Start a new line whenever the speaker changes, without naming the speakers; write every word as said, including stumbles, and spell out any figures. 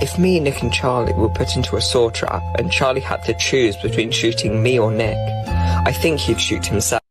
If me, Nick and Charlie were put into a saw trap and Charlie had to choose between shooting me or Nick, I think he'd shoot himself.